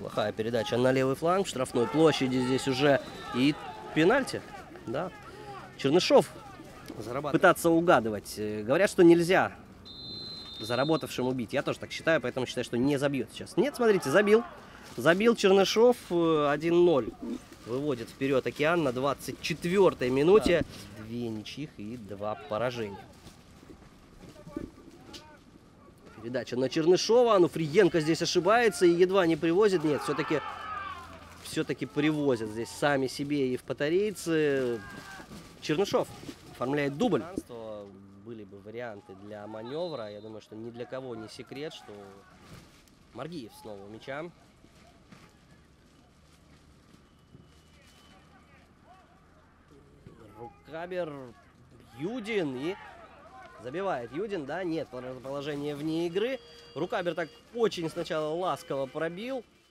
Плохая передача на левый фланг, в штрафной площади здесь уже и пенальти. Да. Чернышов пытаться угадывать. Говорят, что нельзя заработавшему бить. Я тоже так считаю, поэтому считаю, что не забьет сейчас. Нет, смотрите, забил. Забил Чернышов 1-0. Выводит вперед Океан на 24-й минуте. 2 ничьих и 2 поражения. Передача на Чернышова. Ануфриенко здесь ошибается и едва не привозит. Нет, все-таки привозят здесь сами себе и евпаторийцы. Чернышов оформляет дубль. Были бы варианты для маневра. Я думаю, что ни для кого не секрет, что Маргиев снова у мяча. Рукабер, Юдин и забивает Юдин, да, нет положения вне игры. Рукабер так очень сначала ласково пробил,